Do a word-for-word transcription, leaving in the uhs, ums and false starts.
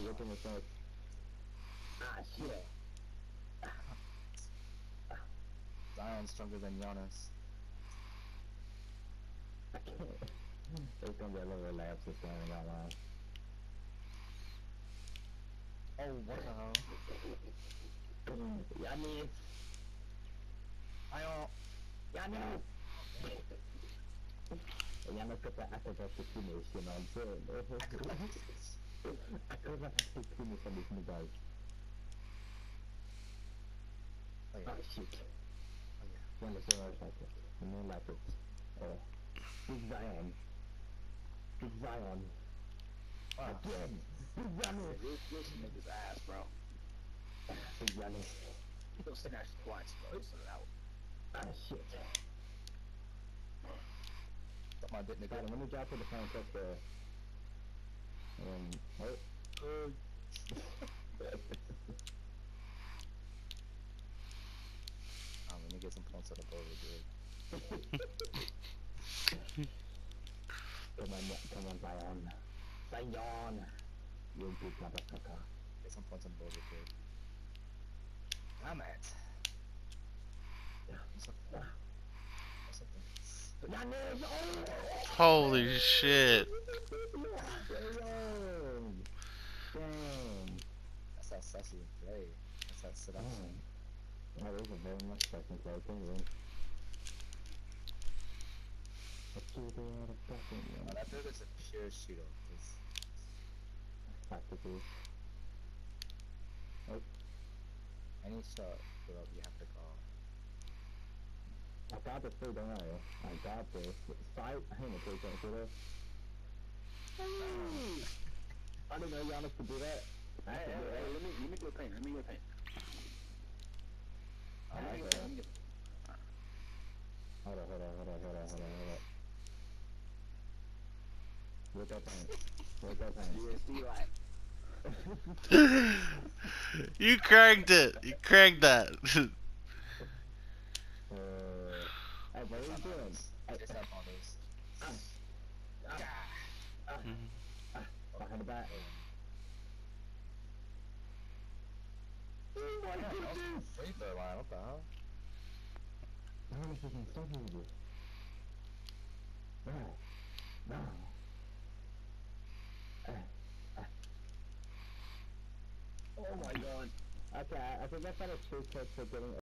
looking at that. Ah, shit. Zion's stronger than Giannis. I can't. It's gonna be a little relapse this time, I'm not lying. Oh, what the hell? Giannis! I don't... Giannis! Giannis got the acrobatic finish, you know what I'm saying? Acrobatic finish on this new guy. Oh, yeah. Oh, shit. Oh, yeah. Giannis is alright like it. You know, like it. Oh. Big Zion. Big Zion. Wow. Again! Big Giannis! This, this nigga's ass, bro. Big Giannis. He gonna snatch twice, bro. He's out. Ah, shit. Got my bit, nigga. Got him. Let me drop to the front touch there. Um, oh. Uh, um, let me get some points on the board real good. Come on, come on, Zion. Zion! You big motherfucker. Get some points on the board real good. Damn it. What's up? What's up there? Giannis! Oh! Holy shit. Damn! Damn! That's that sassy play. That's that seduction. That is a very much second play, thank you. Let's see they had a fucking Oh, one. that dude is a pure shooter. It's Tactical. Oh, any shot, put up, you have to call. I got this too, don't worry. I got this. Fight, I ain't gonna take that shit off. I didn't know Giannis could do that. I Hey, could hey, do hey, that. let me, let me go paint. Let me go paint. I Let me like go that. paint. Let me go. Hold on, hold on, hold on, hold on, hold on, hold on. Where's that paint? Where's that paint? Yeah, see, like, You cranked it. You cranked that. Uh, hey, what are you doing? Hey, Just have all those. behind the back. Oh, that was free throw line, what the hell? Giannis is unstoppable. No. No. Uh, uh. oh my god. Okay, I think that's not a trick for getting